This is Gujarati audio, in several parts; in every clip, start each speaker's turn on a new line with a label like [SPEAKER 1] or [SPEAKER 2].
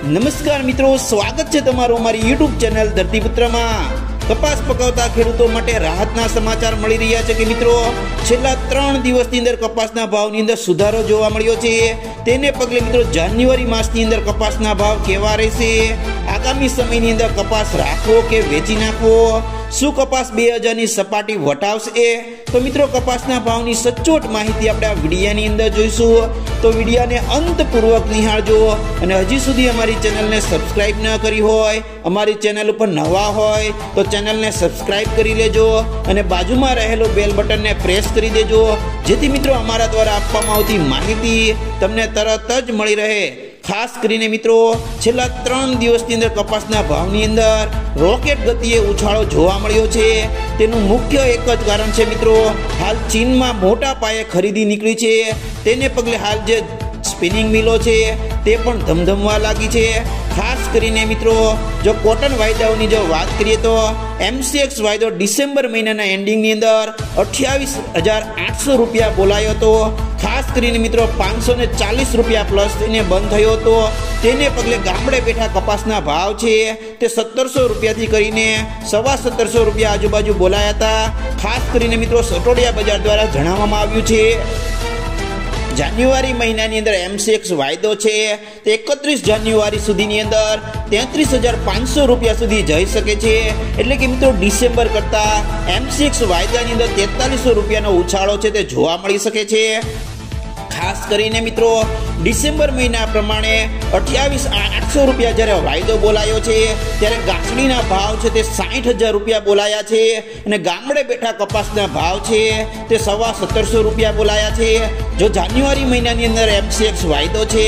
[SPEAKER 1] નમસ્કાર મિત્રો, સ્વાગત છે તમારું અમારી YouTube ચેનલ ધરતીપુત્રમાં। કપાસ પકવતા ખેડૂતો માટે રાહતના સમાચાર મળી રહ્યા છે કે મિત્રો છેલ્લા 3 દિવસની અંદર કપાસના ભાવની અંદર સુધારો જોવા મળ્યો છે। તેને પગલે મિત્રો જાન્યુઆરી માસની અંદર કપાસના ભાવ કેવા રહેશે, આગામી સમયની અંદર કપાસ રાખવો કે વેચી નાખવો, શું કપાસ 2000 ની સપાટી વટાવશે? તો મિત્રો કપાસના ભાવની સચોટ માહિતી આપણે આ વિડિયાની અંદર જોઈશું, તો વિડિયાને અંતપૂર્વક નિહાળજો। અને હજી સુધી અમારી ચેનલને સબસ્ક્રાઇબ ન કરી હોય, અમારી ચેનલ ઉપર નવા હોય તો ચેનલને સબસ્ક્રાઇબ કરી લેજો અને બાજુમાં રહેલો બેલ બટનને પ્રેસ કરી દેજો, જેથી મિત્રો અમારા દ્વારા આપવામાં આવતી માહિતી તમને તરત જ મળી રહે। ખાસ કરીને મિત્રો છેલ્લા 3 દિવસની અંદર કપાસના ભાવની અંદર રોકેટ ગતિએ ઉછાળો જોવા મળ્યો છે। તેનું મુખ્ય એક જ કારણ છે મિત્રો, હાલ ચીનમાં મોટા પાયે ખરીદી નીકળી છે। તેને પગલે હાલ જે સ્પિનિંગ મિલો છે તે પણ ધમધમવા લાગી છે। ખાસ કરીને મિત્રો જો કોટન વાયદાઓની જો વાત કરીએ તો MCX વાયદો ડિસેમ્બર મહિનાના એન્ડિંગની અંદર 28,800 રૂપિયા બોલાયો હતો। ખાસ કરીને મિત્રો 540 રૂપિયા પ્લસ થઈને બંધ થયો હતો। તેને પગલે ગામડે બેઠા કપાસના ભાવ છે તે 1700 રૂપિયાથી કરીને 1750 રૂપિયા આજુબાજુ બોલાયા હતા। ખાસ કરીને મિત્રો સટોડિયા બજાર દ્વારા જણાવવામાં આવ્યું છે જાન્યુઆરી મહિનાની અંદર MCX વાયદો છે તે 31 જાન્યુઆરી સુધીની અંદર 33,500 રૂપિયા સુધી જઈ શકે છે। એટલે કે મિત્રો ડિસેમ્બર કરતા MCX વાયદાની અંદર 4300 રૂપિયાનો ઉછાળો છે તે જોવા મળી શકે છે। ખાસ કરીને મિત્રો ડિસેમ્બર મહિના પ્રમાણે 28,800 રૂપિયા જ્યારે વાયદો બોલાયો છે ત્યારે ગાંસડીના ભાવ છે તે 60,000 રૂપિયા બોલાયા છે અને ગામડે બેઠા કપાસના ભાવ છે તે 1750 રૂપિયા બોલાયા છે। જો જાન્યુઆરી મહિનાની અંદર MCX વાયદો છે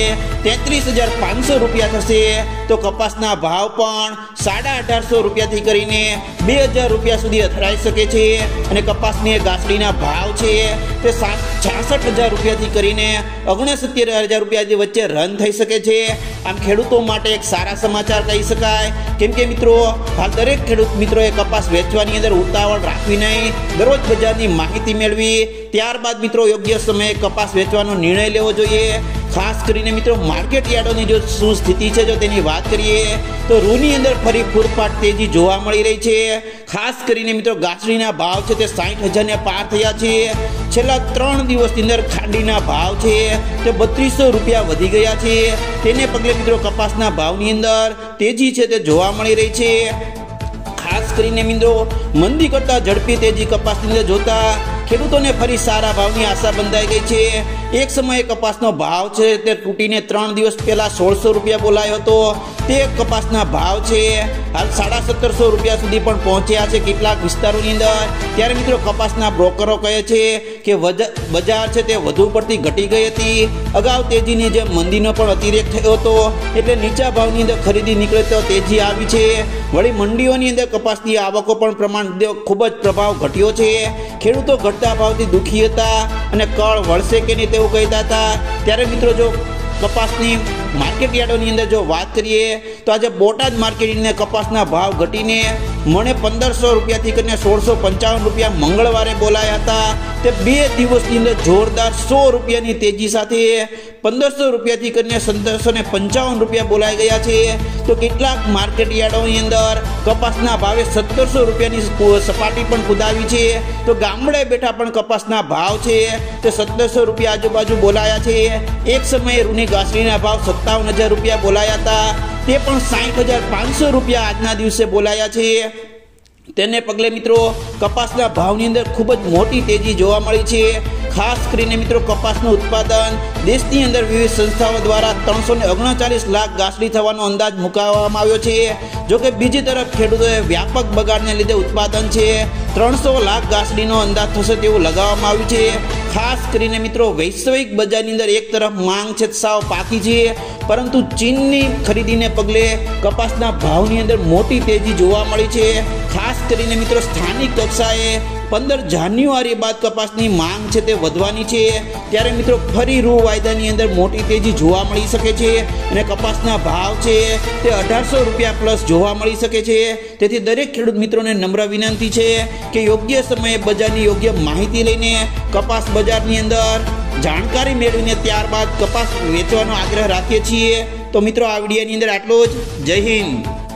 [SPEAKER 1] 33,500 રૂપિયા થશે તો કપાસના ભાવ પણ 1850 રૂપિયાથી કરીને 2000 રૂપિયા સુધી અથડાઈ શકે છે અને કપાસની ગાંસડીના ભાવ છે તે 66,000 રૂપિયાથી કરીને 69,000 રૂપિયા વચ્ચે રન થઈ શકે છે। આમ ખેડૂતો માટે એક સારા સમાચાર કહી શકાય, કેમ કે મિત્રો હાલ દરેક ખેડૂત મિત્રોએ કપાસ વેચવાની અંદર ઉતાવળ રાખવી નહીં, દરરોજ બજારની માહિતી મેળવી ત્યારબાદ મિત્રો યોગ્ય સમયે કપાસ વેચવાનો નિર્ણય લેવો જોઈએ। ખાસ કરીને મિત્રો માર્કેટ યાર્ડોની જો શું સ્થિતિ છે જો તેની વાત કરીએ તો રૂની અંદર ફરી ફૂરફાટ તેજી જોવા મળી રહી છે। ખાસ કરીને મિત્રો ગાંસડીના ભાવ છે તે 60,000 ને પાર થયા છે। છેલ્લા 3 દિવસની અંદર ખાંડીના ભાવ છે તે 3200 રૂપિયા વધી ગયા છે। તેને પગલે મિત્રો કપાસના ભાવની અંદર તેજી છે તે જોવા મળી રહી છે। ખાસ કરીને મિત્રો મંદી કરતા ઝડપી તેજી કપાસની અંદર જોતા ખેડૂતોને ફરી સારા ભાવની આશા બંધાઈ ગઈ છે। એક સમયે કપાસનો ભાવ છે તે તૂટીને 3 દિવસ પહેલા 1600 રૂપિયા બોલાયો હતો, તે કપાસના ભાવ છે હાલ 1750 રૂપિયા સુધી પણ પહોંચ્યા છે કેટલાક વિસ્તારોની અંદર। ત્યારે મિત્રો કપાસના બ્રોકરો કહે છે કે બજાર છે તે વધુ પડતી ઘટી ગઈ હતી, અગાઉ તેજીની જે મંદીનો પણ અતિરેક થયો હતો એટલે નીચા ભાવની અંદર ખરીદી નીકળે તો તેજી આવી છે। વળી મંડીઓની અંદર કપાસની આવકો પણ પ્રમાણ ખૂબ જ પ્રભાવ ઘટ્યો છે। ખેડૂતો ઘટતા ભાવથી દુઃખી હતા અને કળ વળશે કે નહીં તેવું કહેતા હતા। ત્યારે મિત્રો જો કપાસની માર્કેટ યાર્ડોની અંદર જો વાત કરીએ તો આજે બોટાદ માર્કેટની અંદર કપાસના ભાવ ઘટીને મણે 1500 રૂપિયાથી કરીને 1655 રૂપિયા મંગળવારે બોલાયા હતા। તે 2 દિવસની અંદર જોરદાર 100 રૂપિયાની તેજી સાથે 1500 રૂપિયાથી કરીને 1755 રૂપિયા બોલાઈ ગયા છે। તો કેટલાક માર્કેટ યાર્ડોની અંદર કપાસના ભાવે 1700 રૂપિયાની સપાટી પણ કુદાવી છે। તો ગામડે બેઠા પણ કપાસના ભાવ છે તે 1700 રૂપિયા આજુબાજુ બોલાયા છે। એક સમયે રૂની ગાંસડીના ભાવ 57,000 રૂપિયા બોલાયા હતા, તે પણ 60,500 રૂપિયા આજના દિવસે બોલાયા છે। તેને પગલે મિત્રો કપાસના ભાવની અંદર ખૂબ જ મોટી તેજી જોવા મળી છે। ખાસ કરીને મિત્રો કપાસનું ઉત્પાદન દેશની અંદર વિવિધ સંસ્થાઓ દ્વારા 339 લાખ ગાંસડી થવાનો અંદાજ મુકાવવામાં આવ્યો છે। જોકે બીજી તરફ ખેડૂતોએ વ્યાપક બગાડને લીધે ઉત્પાદન છે 300 લાખ ગાંસડીનો અંદાજ થશે તેવું લગાવવામાં આવ્યું છે। ખાસ કરીને મિત્રો વૈશ્વિક બજારની અંદર એક તરફ માંગ છે સાવ પાકી છે, પરંતુ ચીનની ખરીદીને પગલે કપાસના ભાવની અંદર મોટી તેજી જોવા મળી છે। ખાસ કરીને મિત્રો સ્થાનિક કક્ષાએ 15 જાન્યુઆરી બાદ કપાસની માંગ છે તે વધવાની છે। ત્યારે મિત્રો ફરી રૂ વાયદાની અંદર મોટી તેજી જોવા મળી શકે છે અને કપાસના ભાવ છે તે 1800 રૂપિયા પ્લસ જોવા મળી શકે છે। તેથી દરેક ખેડૂત મિત્રોને નમ્ર વિનંતી છે કે યોગ્ય સમયે બજારની યોગ્ય માહિતી લઈને કપાસ બજારની અંદર જાણકારી મેળવીને ત્યારબાદ કપાસ વેચવાનો આગ્રહ રાખીએ છીએ। તો મિત્રો આ વિડીયોની અંદર આટલું જ। જય હિન્દ।